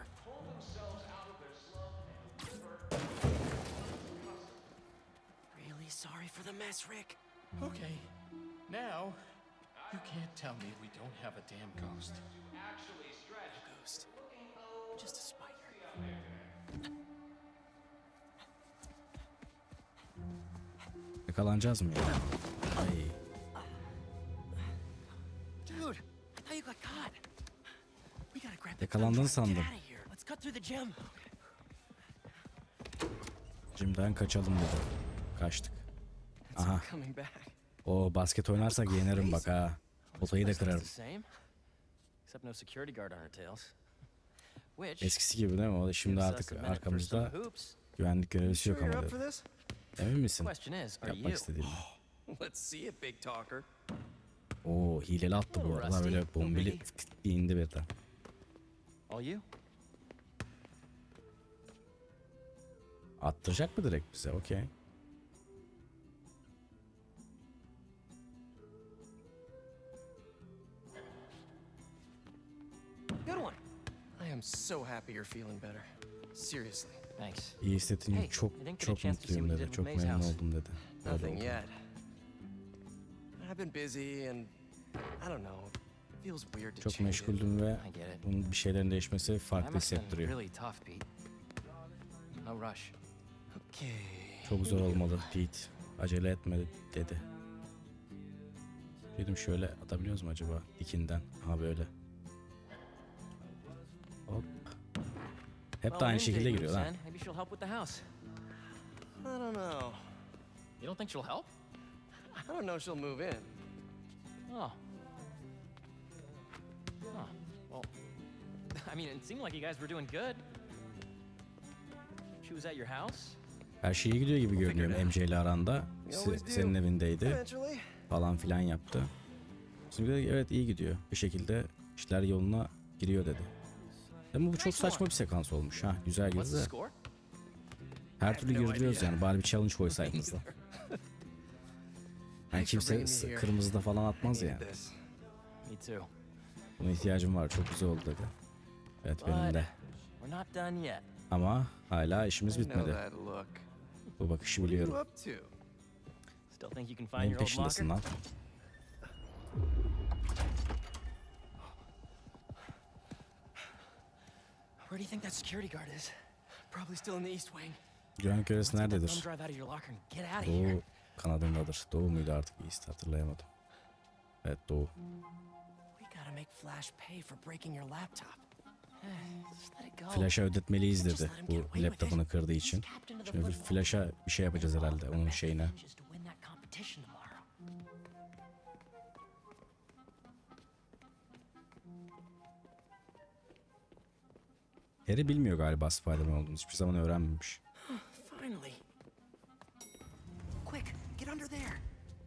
Really sorry for the mess, Rick. Okay. Now, you can't tell me we don't have a damn ghost. No ghost. Just a spider. Yakalanacağız mı ya? Ay. Dude, I thought you got caught. We gotta grab the Yakalandın gun truck and sandım. get out of here. Let's cut through the gym. Jim'den kaçalım dedi. Kaçtık. It's Aha. all coming back. O basket oynarsak yenerim bak ha. Potayı da Rest of us kırarım. the same, except no security guard on our tails. Which Eskisi gibi değil mi? O da şimdi gives us artık a minute for arkamızda some hoops. güvenlik görevlisi yok Sure ama you're up for dedi. this? Emin misin? Question is, are Yapmak you? istediğimi. Let's see it, big talker. Oo, hileli attı bu arada, böyle bombeli bir indi birden. All you? Attıracak mı direkt bize? Okey. Good one. I am so happy you're feeling better. Seriously. Thanks. İyi hissettiğim Hey, çok I didn't get a çok chance to see mutluyum what you dedi. did Çok with May's memnun house. oldum dedi. Öyle Nothing oldu. yet. I've been busy and I don't know. It feels weird to Çok change it. meşguldüm ve I get it. bunun bir şeylerin değişmesi That farklı must have been hissettiriyor. really tough, Pete. No rush. Okay. Çok zor olmalı Pete. Acele etme dedi. Dedim şöyle atabiliyoruz mu acaba dikinden? Ha böyle. Hop. Hep de Well, aynı when şekilde M J giriyor moves lan. in, maybe she'll help with the house. I don't know. You don't think she'll help? I don't know if she'll move in. Oh. Oh. Well, I mean, it seemed like you guys were doing good. She was at your house? Her şey iyi gidiyor gibi görünüyor M J ile aranda. Se- senin evindeydi Eventually. falan filan yaptı. Şimdi de evet iyi gidiyor. Bir şekilde işler yoluna giriyor dedi. Ama bu çok saçma bir sekans olmuş ha. Güzel What's the girdi de. score? Her türlü girdiriyoruz yani. Bari bir challenge koysaydınız da. Yani kimse s- kırmızıda falan atmaz I yani. needed this. Me too. Buna ihtiyacım var. Çok güzel oldu dedi. Evet benim But de. we're not done yet. Ama hala işimiz I know bitmedi. that look. Bu bakışı What are you biliyorum. up to? Still think you can find Neyin your old peşindesin locker? lan? Where do you think that security guard is? Probably still in the East Wing. Güvenlik görevlisi Thumb nerededir? drive out of your locker and get out of here. Doğu kanadındadır. Doğu muydu artık? İyisi hatırlayamadım. Evet Doğu. We gotta make Flash pay for breaking your laptop. Just let it go. Flash'a ödetmeliyiz dedi. Bu laptopunu kırdığı için. Şimdi bir Flash'a bir şey yapacağız herhalde onun şeyine. Just to win that competition tomorrow. Harry bilmiyor galiba Spider-Man olduğunu. Hiçbir zaman öğrenmemiş. Finally. Quick, get under there.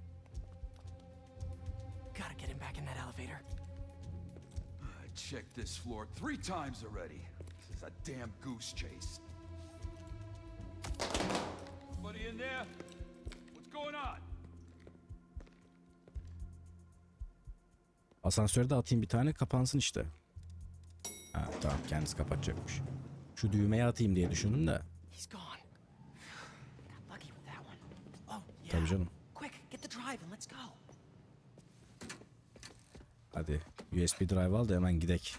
Gotta get him back in that elevator. I checked this floor three times already. This is a damn goose chase. Somebody in there? What's going on? Asansörde atayım bir tane kapansın işte. Ha tamam kendisi kapatacakmış. Şu düğmeye atayım diye düşündüm de. He's gone. Got lucky with that one. Oh, yeah. Tabii canım. Quick, get the drive and let's go. Hadi U S B drive al da hemen gidek.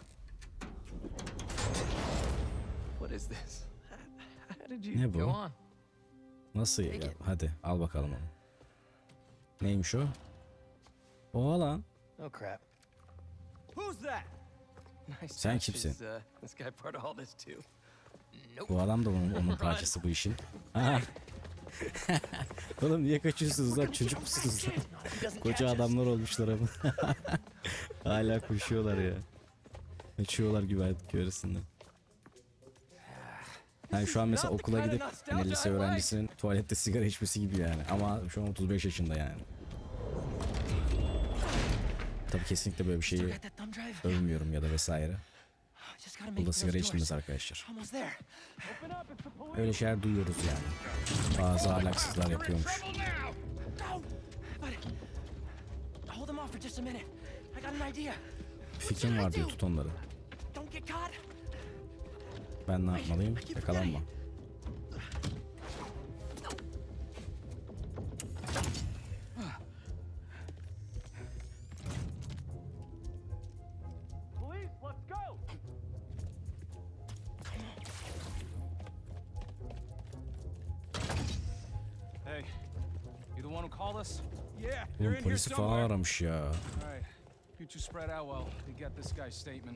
What is this? How did you... Ne Go bu? on. Nasıl ya? Hadi al bakalım onu. Neymiş o? O lan. Oh crap. Who's that? Nice Sen touch. kimsin? Is, uh, this guy part of all this too? Bu adam da onun, onun parçası bu işin. Aha. Oğlum niye kaçıyorsunuz lan? Çocuk musunuz lan? Koca adamlar olmuşlar ama. Hala koşuyorlar ya. Kaçıyorlar güvenlik görevlisinden. Yani şu an mesela okula gidip hani lise öğrencisinin tuvalette sigara içmesi gibi yani. Ama şu an otuz beş yaşında yani. Tabii kesinlikle böyle bir şeyi Got that thumb drive? övmüyorum ya da vesaire. Just gotta make Burada it sigara those içilmez doors. arkadaşlar. Almost there. Öyle şeyler duyuyoruz yani. Bazı ahlaksızlar yapıyormuş. Go! But hold them off for just a minute. I got an idea. Fikrim var diyor tut onları. Don't get caught. Ben ne yapmalıyım? Yakalanma. Police, let's go! Hey, you the one who called us? Yeah, they're Oğlum in here polisi falan somewhere. aramış ya. All right. You two spread out while we get this guy's statement.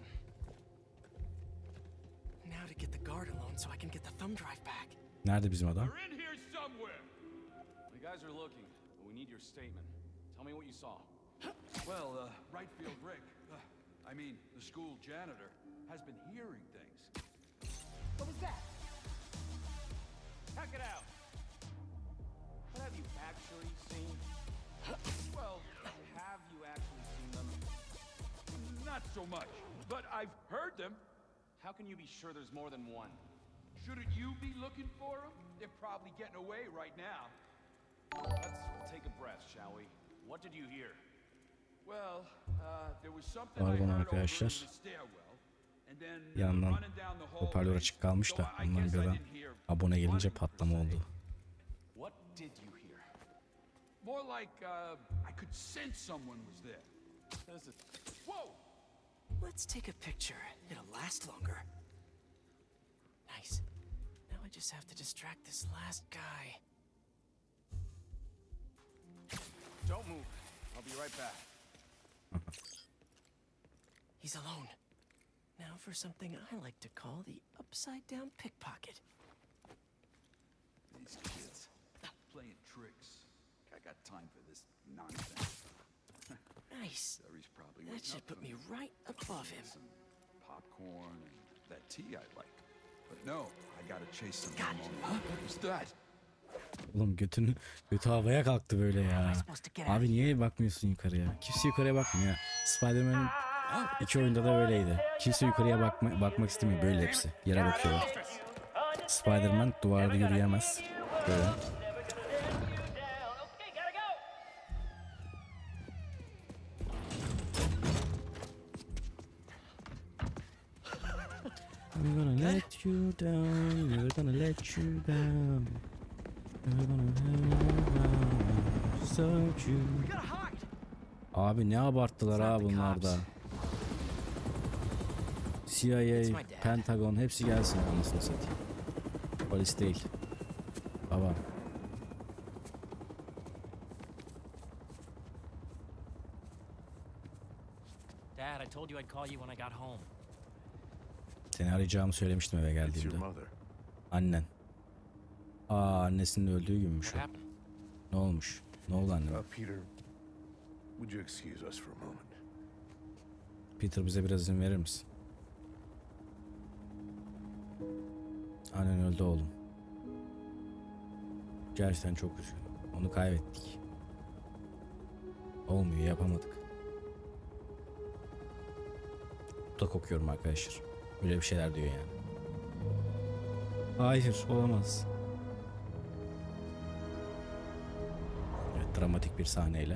Now to get the guard alone so I can get the thumb drive back. Nerede bizim adam? They're in here somewhere. The guys are looking, but we need your statement. Tell me what you saw. Well, uh, right field Rick, uh, I mean, the school janitor, has been hearing things. What was that? Check it out. What have you actually seen? Well, have you actually seen them? Not so much, but I've heard them. How can you be sure there's more than one? Shouldn't you be looking for them? They're probably getting away right now. Let's take a breath, shall we? What did you hear? Well, uh, there was something I Pardon heard over in arkadaşlar. the stairwell. And then Bir yandan running down the hoparlör hallway. açık kalmış da So I ondan guess I birden didn't hear abone gelince running per patlama se. oldu. What did you hear? More like uh, I could sense someone was there. There's a... Whoa! Let's take a picture. It'll last longer. Nice. Now I just have to distract this last guy. Don't move. I'll be right back. He's alone. Now for something I like to call the upside-down pickpocket. These kids playing tricks. I got time for this nonsense. Nice. Surrey's probably That waiting should up put for me right above him. Some popcorn and that tea I like. But no, I gotta chase some Got it. Huh? What was that? Oğlum götünü götü havaya kalktı böyle ya. Abi niye bakmıyorsun yukarıya? Kimse yukarıya bakmıyor. Spider-Man'in iki oyunda da böyleydi. Kimse yukarıya bakma, bakmak istemiyor, böyle hepsi. Yere bakıyorlar. Spider-Man duvarda yürüyemez. Böyle. We're gonna let you down, we're gonna let you down. We're gonna let you. Abi ne abarttılar ha bunlar da. C I A, Pentagon hepsi gelsin anasını satayım. Polis değil. Baba. Dad, I told you I'd call you when I got home. Seni arayacağımı söylemiştim eve It's your geldiğimde. mother. Annen. Aa, annesinin öldüğü günmüş What o. happened? Ne olmuş? Ne oldu anneme? Uh, Peter, would you excuse us for a moment? Peter, bize biraz izin verir misin? Annen öldü oğlum. Gerçekten çok üzgünüm. Onu kaybettik. Olmuyor, yapamadık. Dudak okuyorum arkadaşlar. Böyle bir şeyler diyor yani. Hayır, olamaz. Evet, dramatik bir sahneyle.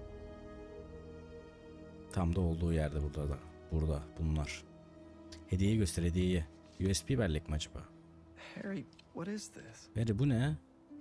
Tam da olduğu yerde burada da. Burada bunlar. Hediyeyi göster, hediyeyi. U S B bellek mi acaba? Harry, what is this? Harry bu ne? You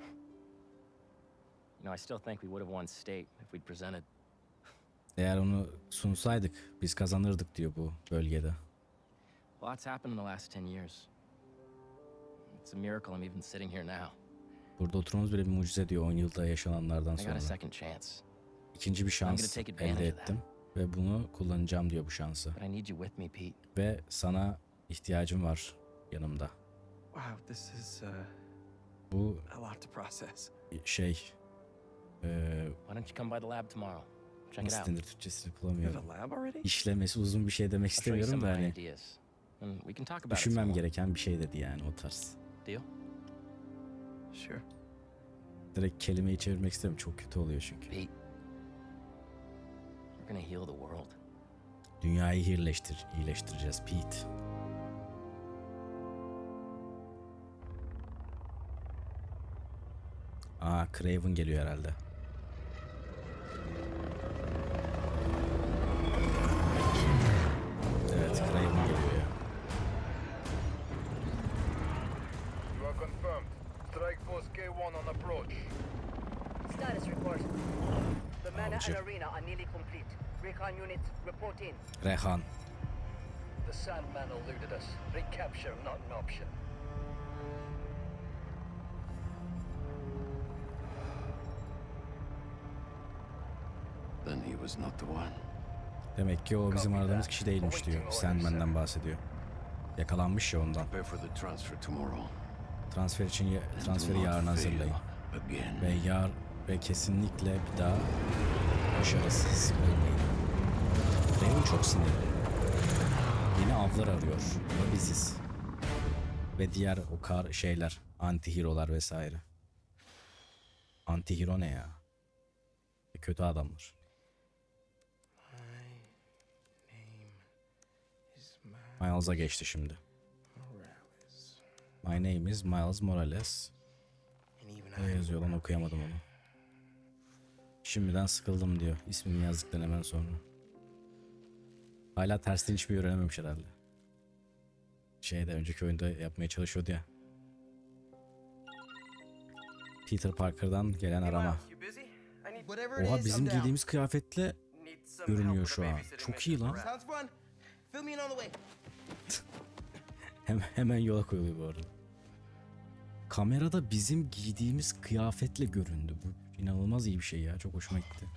know, I still think we would have won state if we'd presented. Eğer onu sunsaydık biz kazanırdık diyor bu bölgede. A lot's happened in the last ten years. It's a miracle I'm even sitting here now. Burada oturmamız bile bir mucize diyor on yılda yaşananlardan I got a sonra. second chance. İkinci bir şans elde ettim ve bunu kullanacağım diyor bu şansı. But I need you with me, Pete. Ve sana ihtiyacım var yanımda. Wow, this is uh, Bu a lot to process. şey eee Why don't you come by the lab tomorrow? Check it nasıl out. denir Türkçesini You have bulamıyorum. a lab already? İşlemesi uzun bir şey demek I'll show you istemiyorum some da of my hani ideas. And we can talk about it düşünmem some more. gereken bir şey dedi yani o tarz. Deal? Sure. Direkt kelimeyi çevirmek istemiyorum, çok kötü oluyor çünkü. Pete, we're gonna heal the world. Dünyayı iyileştir, iyileştireceğiz Pete. Aa, Craven geliyor herhalde. Evet, Craven geliyor ya. You are confirmed. Strike Force K one on approach. Status report. The mana Avcı. and arena are nearly complete. Recon units, report in. Rehan. The Sandman eluded us. Recapture not an option. Then he was not the one. Demek ki o bizim aradığımız kişi değilmiş diyor. Sandman'den bahsediyor. Yakalanmış ya ondan. Prepare for the transfer tomorrow. Transfer için ya- transferi yarın hazırlayın. Again. Ve yar ve kesinlikle bir daha başarısız olmayın. Raven çok sinirli. Yeni avlar arıyor. Ama biziz. Ve diğer o kar şeyler, anti-hero'lar vesaire. Anti-hero ne ya? E, kötü adamlar. Miles'a geçti şimdi. My name is Miles Morales. Ne yazıyor lan, okuyamadım onu. Şimdiden sıkıldım diyor. İsmini yazdıktan hemen sonra. Hala tersten hiçbir şey öğrenememiş herhalde. Şeyde önceki oyunda yapmaya çalışıyordu ya. Peter Parker'dan gelen arama. Oha, bizim giydiğimiz kıyafetle görünüyor şu an. Çok iyi lan. Hem, hemen yola koyuluyor bu arada. Kamerada bizim giydiğimiz kıyafetle göründü. Bu inanılmaz iyi bir şey ya. Çok hoşuma gitti.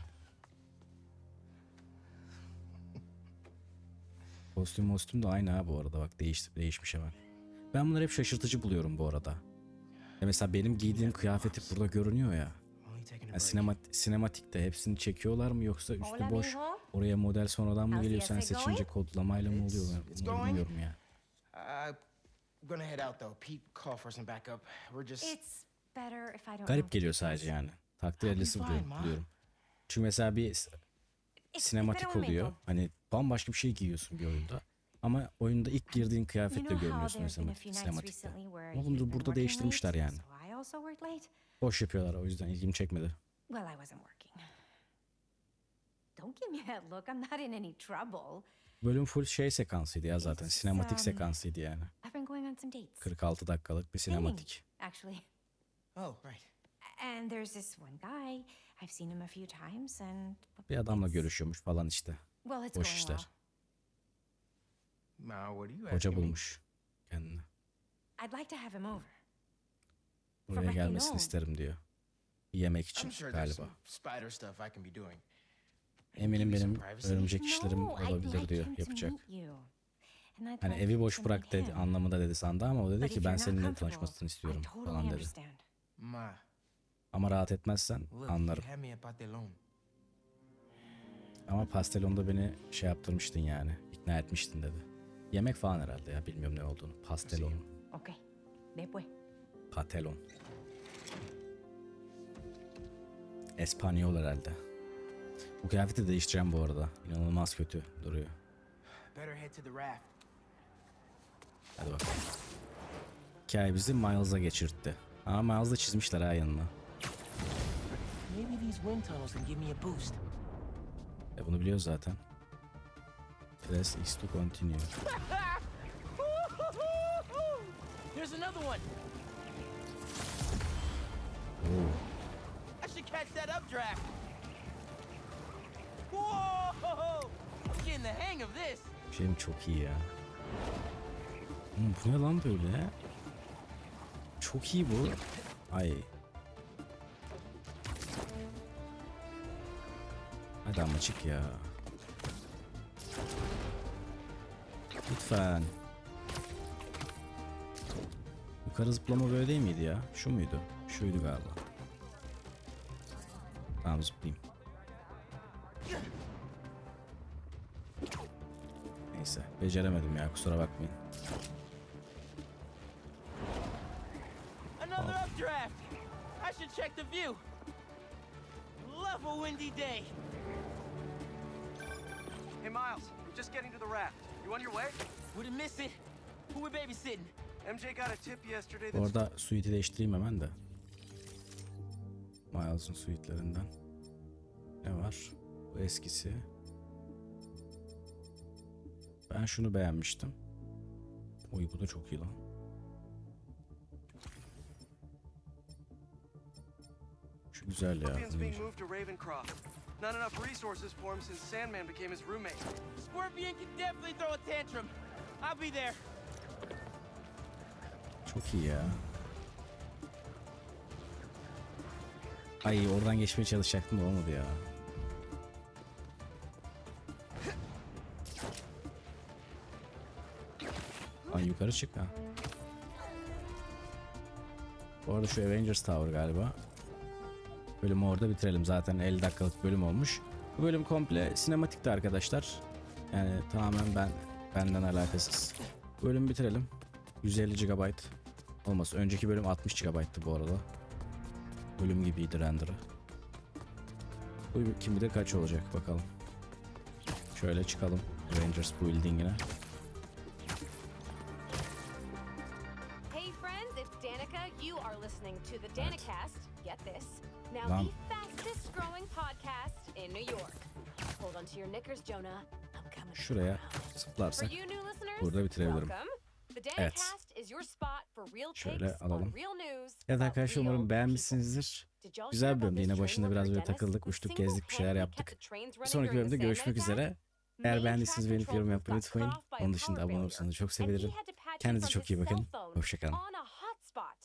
Kostüm mostüm de aynı ha bu arada. Bak değişti, değişmiş hemen. Ben bunları hep şaşırtıcı buluyorum bu arada. Ya mesela benim giydiğim kıyafeti burada görünüyor ya. Yani sinemat sinematikte hepsini çekiyorlar mı yoksa üstü boş oraya model sonradan mı geliyor, sen seçince kodlamayla mı oluyor, ben bilmiyorum ya. Gonna head out though. Pete call for some backup. We're just It's better if I don't Garip geliyor sadece yani. Takdir edilisi buluyorum, buluyorum. Çünkü mesela bir sinematik oluyor. Hani bambaşka bir şey giyiyorsun bir oyunda. Ama oyunda ilk girdiğin kıyafetle görünüyorsun mesela sinematikte. Ama bunu burada değiştirmişler yani. Boş yapıyorlar, o yüzden ilgimi çekmedi. Well, I wasn't working. Don't give me that look. I'm not in any trouble. Bölüm full şey sekansıydı ya zaten. Sinematik sekansıydı yani. I've been going on some dates. kırk altı dakikalık bir sinematik. Actually. Oh, right. And there's this one guy. I've seen him a few times and Bir adamla görüşüyormuş falan işte. well, it's Boş going işler. Ma, what are you Hoca asking me? bulmuş kendini. I'd like to have him over. Buraya gelmesini isterim diyor. Bir yemek için I'm sure there's galiba. some spider stuff I can be doing. Eminim benim örümcek işlerim No, I'd olabilir like diyor, him to yapacak. meet you. And I'd Hani like evi you boş to bırak meet dedi him. anlamında dedi sandı ama o dedi But ki if ben you're not seninle comfortable, tanışmasını istiyorum I totally falan dedi. understand. Ma, Ama rahat etmezsen look, anlarım. you had me at Patelón. Ama pastelonda beni şey yaptırmıştın yani, ikna etmiştin dedi. Yemek falan herhalde ya, bilmiyorum ne olduğunu. Pastelon, Okay. Ve pues. patelon. Espanyol herhalde. Bu kıyafeti değiştireceğim bu arada. İnanılmaz kötü duruyor. Better head to the raft. Hadi bakalım. Hikaye bizi Miles'a geçirtti. Ama Miles'da çizmişler ha yanına. Maybe these wind tunnels can give me a boost. E bunu biliyoruz zaten. Press X to continue. Here's another one. Oo. I should catch that updraft. Whoa! I'm getting the hang of this. Şeyim çok iyi ya. Hmm, bu ne lan böyle? Çok iyi bu. Ay. Hadi ama çık ya. Lütfen. Yukarı zıplama böyle değil miydi ya? Şu muydu? Şuydu galiba. Tamam, zıplayayım. Neyse, beceremedim ya, kusura bakmayın. Another updraft. I should check the view. Love a windy day. Hey, Miles, I'm just getting to the raft. You on your way? Wouldn't miss it. Who we babysitting? M J got a tip yesterday Bu that's... arada suite'i değiştireyim hemen de. Miles'ın suite'lerinden. Ne var? Bu eskisi. Ben şunu beğenmiştim. Oy, bu da çok iyi lan. Şu güzel ya. Scorpion's being moved to Ravencroft. Not enough resources for him since Sandman became his roommate. Scorpion can definitely throw a tantrum. I'll be there. Çok iyi ya. Ay, oradan geçmeye çalışacaktım da olmadı ya. Lan yukarı çık ha. Bu arada şu Avengers Tower galiba. Bölümü orada bitirelim. Zaten elli dakikalık bölüm olmuş. Bu bölüm komple sinematikti arkadaşlar. Yani tamamen ben benden alakasız. Bölümü bitirelim. yüz elli gigabayt olması. Önceki bölüm altmış gigabayttı bu arada. Bölüm gibiydi render'ı. Bu kim bilir kaç olacak bakalım. Şöyle çıkalım Avengers Building'ine. Hey, friend. it's Danica. You are listening to the Danicast. Get this. Now Lan. the fastest growing podcast in New York. Hold on to your knickers, Jonah. I'm coming. Şuraya For zıplarsak you new listeners, burada bitirebilirim. welcome. The Evet. Danicast is your spot for real Şöyle takes alalım. on real news. Evet about arkadaşlar real umarım beğenmişsinizdir. Did y'all Güzel hear bir about bölümdü. this Yine train başında biraz worker böyle Dennis takıldık, who uçtuk, gezdik, bir şeyler single-handedly kept yaptık. the trains Bir running sonraki during the bölümde Sandman görüşmek attack? üzere. Eğer Main beğendiyseniz track beğenip yorum controllers yapmayı got cut unutmayın. off by a Onun dışında power abone failure, olursanız çok and he sevinirim. had to patch it Kendinize from çok his iyi bakın. cell phone Hoşçakalın. on